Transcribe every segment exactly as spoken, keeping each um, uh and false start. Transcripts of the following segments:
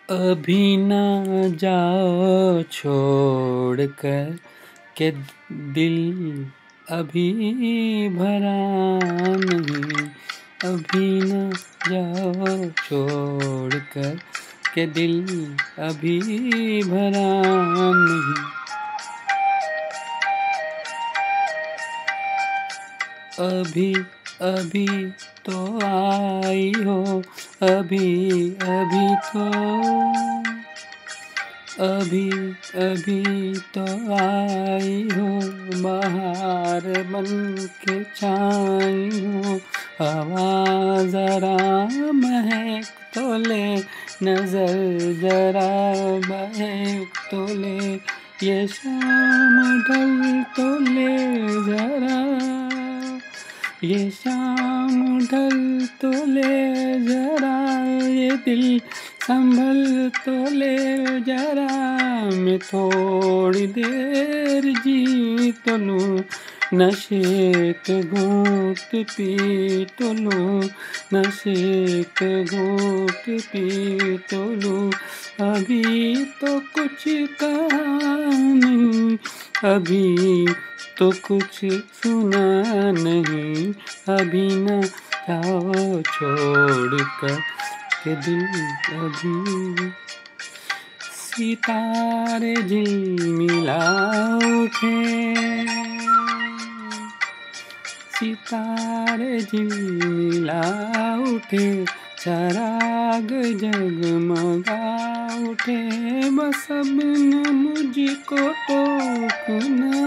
अभी ना जाओ छोड़ कर के दिल अभी भरा नहीं। अभी ना जाओ छोड़ कर के दिल अभी भरा नहीं। अभी अभी तो आई हो, अभी अभी तो अभी अभी तो आई हो, बहार बन के छाई हो। हवा जरा महक तो ले, नजर जरा बहक तो ले, ये शाम ढल तो ले जरा, ये शाम ढल तो ले जरा, ये दिल संभल तो ले जरा। मैं थोड़ी देर जी तो लूँ, नशे के घूंट पी तो लूँ, नशे के घूंट पी तो लूँ। अभी तो कुछ कहा नहीं, अभी तो कुछ सुना नहीं। अभी ना जाओ छोड़ कर के दिल अभी। सितारे झिलमिला उठे, सितारे झिलमिला उठे, चराग जगमगा उठे। बस अब न मुझको टोकना,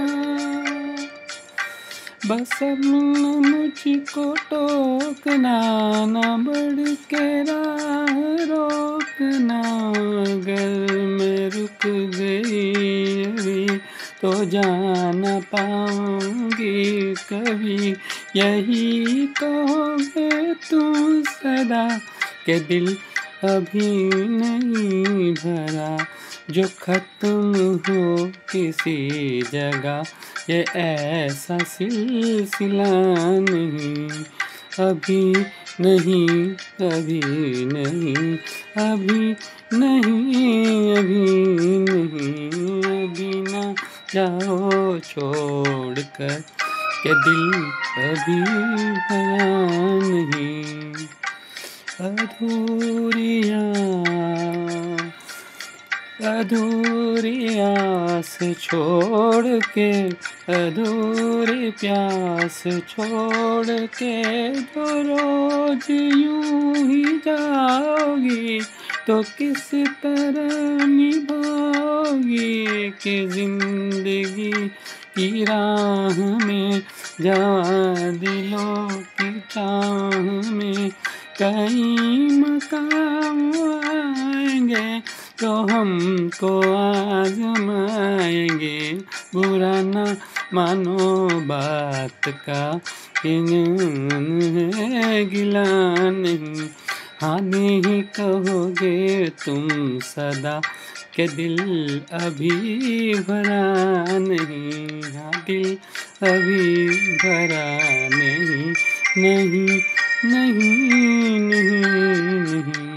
बस अब न मुझको टोकना, ना बढ़ के राह रोकना। अगर मैं रुक गई अभी तो जान पाऊंगी कभी। यही कहोगे तुम सदा के दिल अभी नहीं भरा। जो खत्म हो किसी जगह, ये ऐसा सिलसिला नहीं। अभी नहीं, अभी नहीं, अभी नहीं, अभी नहीं। अभी ना जाओ छोड़ कर के दिल अभी भरा नहीं। अधूरियाँ अधूरी आस छोड़ के, अधूरी प्यास छोड़ के, जो रोज यूं ही जाओगी तो किस तरह निभाओगी। कि जिंदगी की राह में, जवां दिलों की चाह में, कई मकाम आएंगे तो हमको आजमाएंगे। बुरा ना मानो बात का, है गिला नहीं। हाँ नहीं कहोगे तुम सदा के दिल अभी भरा नहीं। हाँ दिल अभी भरा नहीं, नहीं, नहीं, नहीं, नहीं।